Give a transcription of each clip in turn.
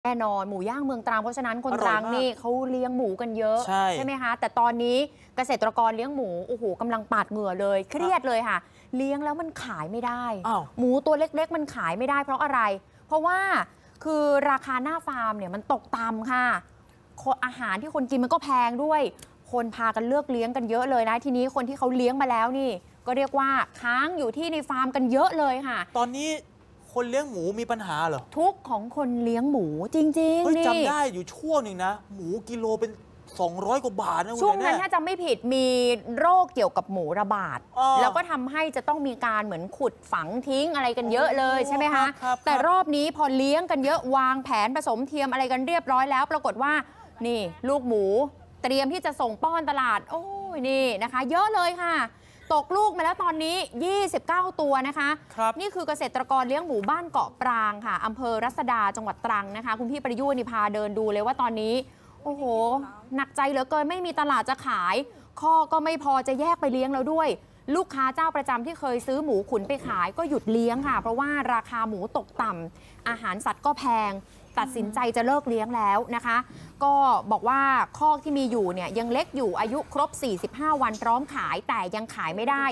แน่นอนหมูย่างเมืองตรังเพราะฉะนั้นคนตรังนี่เขาเลี้ยงหมูกันเยอะใช่ไหมคะแต่ตอนนี้เกษตรกรเลี้ยงหมูโอ้โหกำลังปาดเหงื่อเลยเครียดเลยค่ะเลี้ยงแล้วมันขายไม่ได้หมูตัวเล็กๆมันขายไม่ได้เพราะอะไรเพราะว่าคือราคาหน้าฟาร์มเนี่ยมันตกต่ำค่ะอาหารที่คนกินมันก็แพงด้วยคนพากันเลือกเลี้ยงกันเยอะเลยนะทีนี้คนที่เขาเลี้ยงมาแล้วนี่ก็เรียกว่าค้างอยู่ที่ในฟาร์มกันเยอะเลยค่ะตอนนี้คนเลี้ยงหมูมีปัญหาเหรอทุกของคนเลี้ยงหมูจริงๆนี่จำได้อยู่ช่วงหนึ่งนะหมูกิโลเป็น200 กว่าบาทนะช่วงนั้นถ้าจำไม่ผิดมีโรคเกี่ยวกับหมูระบาดแล้วก็ทำให้จะต้องมีการเหมือนขุดฝังทิ้งอะไรกันเยอะเลยใช่ไหมคะแต่รอบนี้พอเลี้ยงกันเยอะวางแผนผสมเทียมอะไรกันเรียบร้อยแล้วปรากฏว่านี่ลูกหมูเตรียมที่จะส่งป้อนตลาดโอ้ยนี่นะคะเยอะเลยค่ะตกลูกมาแล้วตอนนี้29ตัวนะคะนี่คือเกษตรกรเลี้ยงหมูบ้านเกาะปรางค่ะอำเภอรัศดาจังหวัดตรังนะคะคุณพี่ประยุทธ์นิพาเดินดูเลยว่าตอนนี้โอ้โหหนักใจเหลือเกินไม่มีตลาดจะขายข้อก็ไม่พอจะแยกไปเลี้ยงแล้วด้วยลูกค้าเจ้าประจำที่เคยซื้อหมูขุนไปขายก็หยุดเลี้ยงค่ะเพราะว่าราคาหมูตกต่ำอาหารสัตว์ก็แพงตัดสินใจจะเลิกเลี้ยงแล้วนะคะก็บอกว่าคอกที่มีอยู่เนี่ยยังเล็กอยู่อายุครบ45วันพร้อมขายแต่ยังขายไม่ได้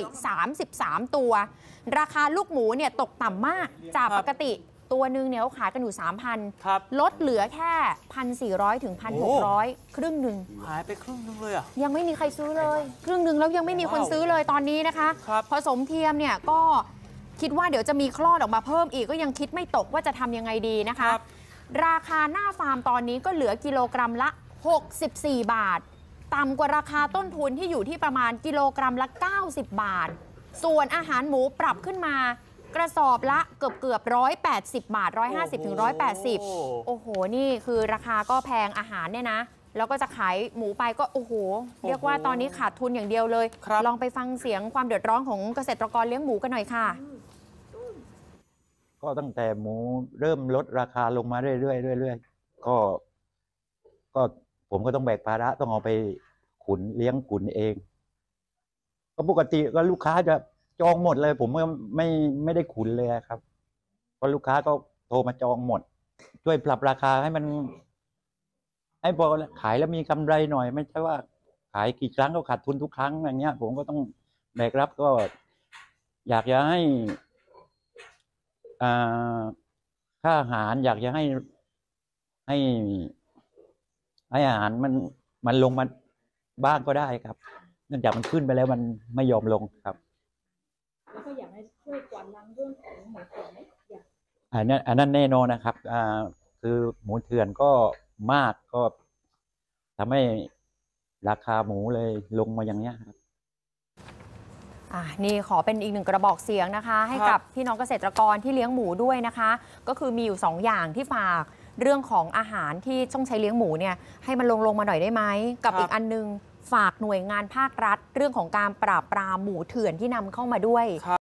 33ตัวราคาลูกหมูเนี่ยตกต่ำมากจากปกติตัวนึงเนี่ยเขาขายกันอยู่ 3,000 ลดเหลือแค่ 1,400 ถึง 1,600 ครึ่งหนึ่งหายไปครึ่งนึงเลยอ่ะยังไม่มีใครซื้อเลยครึ่งหนึ่งแล้วยังไม่มีคนซื้อเลยตอนนี้นะคะผสมเทียมเนี่ยก็คิดว่าเดี๋ยวจะมีคลอดออกมาเพิ่มอีกก็ยังคิดไม่ตกว่าจะทำยังไงดีนะคะราคาหน้าฟาร์มตอนนี้ก็เหลือกิโลกรัมละ64 บาทต่ำกว่าราคาต้นทุนที่อยู่ที่ประมาณกิโลกรัมละ90 บาทส่วนอาหารหมูปรับขึ้นมากระสอบละเกือบ180 บาท150 ถึง 180โอ้โหนี่คือราคาก็แพงอาหารเนี่ยนะแล้วก็จะขายหมูไปก็โอ้โหเรียกว่าตอนนี้ขาดทุนอย่างเดียวเลยลองไปฟังเสียงความเดือดร้อนของเกษตรกรเลี้ยงหมูกันหน่อยค่ะก็ตั้งแต่หมูเริ่มลดราคาลงมาเรื่อยๆก็ผมก็ต้องแบกภาระต้องเอาไปขุนเลี้ยงขุนเองก็ปกติก็ลูกค้าจะจองหมดเลยผมก็ไม่ได้ขุนเลยครับเพราะลูกค้าก็โทรมาจองหมดช่วยปรับราคาให้มันให้พอขายแล้วมีกำไรหน่อยไม่ใช่ว่าขายกี่ครั้งก็ขาดทุนทุกครั้งอย่างเงี้ยผมก็ต้องแบกรับก็อยากจะให้ค่าอาหารอยากจะให้อาหารมันลงมาบ้างก็ได้ครับเนื่องจากมันขึ้นไปแล้วมันไม่ยอมลงครับแล้วก็อยากให้ช่วยกวาดล้างเรื่องของหมูเถื่อนไหมอันนั้นแน่นอนนะครับคือหมูเถื่อนก็มากก็ทำให้ราคาหมูเลยลงมาอย่างนี้ครับนี่ขอเป็นอีกหนึ่งกระบอกเสียงนะคะให้กับพี่น้องเกษตรกรที่เลี้ยงหมูด้วยนะคะก็คือมีอยู่2อย่างที่ฝากเรื่องของอาหารที่ต้องใช้เลี้ยงหมูเนี่ยให้มันลงมาหน่อยได้ไหมกับอีกอันนึงฝากหน่วยงานภาครัฐเรื่องของการปราบปรามหมูเถื่อนที่นำเข้ามาด้วย